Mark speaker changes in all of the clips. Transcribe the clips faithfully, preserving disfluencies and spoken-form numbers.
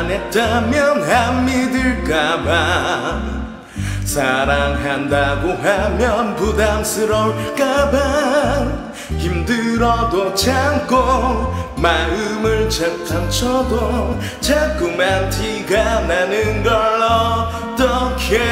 Speaker 1: 안 했다면 안 믿을까봐, 사랑한다고 하면 부담스러울까봐, 힘들어도 참고 마음을 착 감춰도 자꾸만 티가 나는 걸 어떡해.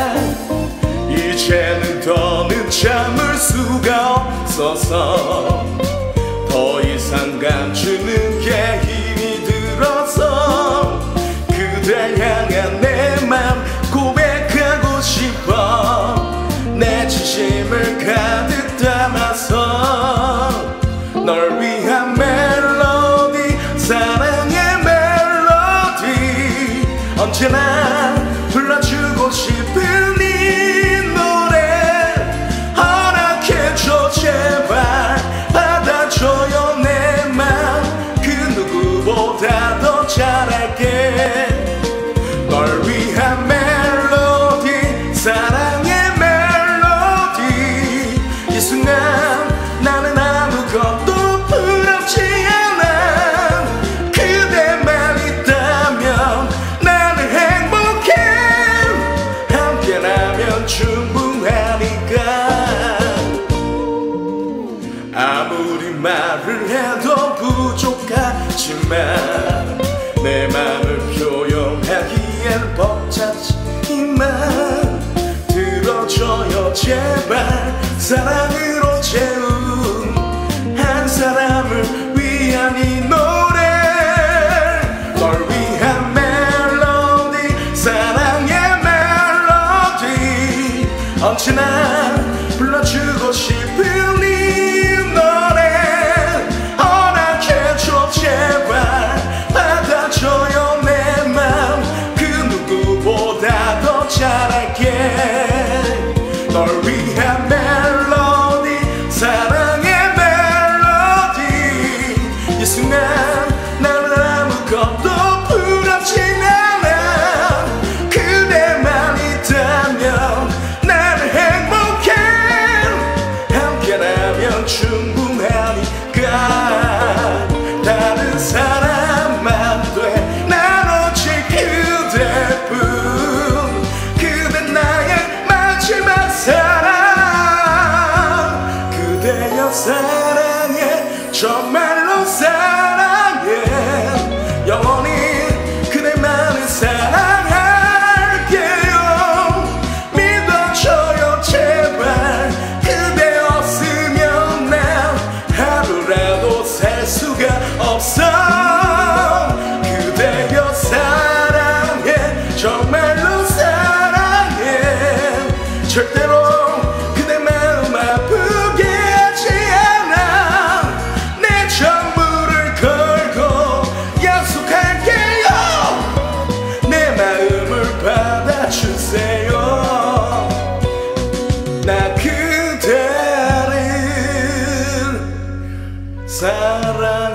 Speaker 1: 이제는 더는 참을 수가 없어서 더 이상 감추는 게 힘이 들어서 그댈 향한 내 맘 고백하고 싶어. 내 진심을 가득 담아서 널 위한 멜로디, 사랑의 멜로디, 언제나 불러주고 싶은 이 노래 허락해줘 제발, 받아줘요 내 맘 그 누구보다 더 잘할게. 널 위한 멜로디, 사랑의 멜로디, 이 순간 나는 아무것도 부럽지 않아. 그대만 있다면 나는 행복해. 함께라면 충분하니까. 아무리 말을 해도 부족하지만 내 맘을 표현하기엔 벅찼지만 들어줘요 제발. 사랑으로 채운 한 사람을 위한 이 노래, 널 위한 멜로디, 사랑의 멜로디, 언제나 불러주고 싶은 이 노래 허락해줘 제발, 받아줘요 내 맘 그 누구보다 더 잘할게. 널 위한 멜로디, 사랑의 멜로디, 이 순간 나는 아무것도 부럽지 않아. 그대만 있다면 나는 행복해. 함께라면 충분하니까. 다른 사람만 돼, 난 오직 그대뿐. 그대 나의 마지막 사랑. 그대여 사랑해, 정말로 사랑해. 영원히 그대만을 사랑할게요. 믿어줘요 제발. 그대 없으면 난 하루라도 살 수가 없어. 그대여 사랑해, 정말로 사랑해. 절대로 그대 마음 아프게 하지 않아. 내 전부를 걸고 약속할게요. 내 마음을 받아주세요. 나 그대를 사랑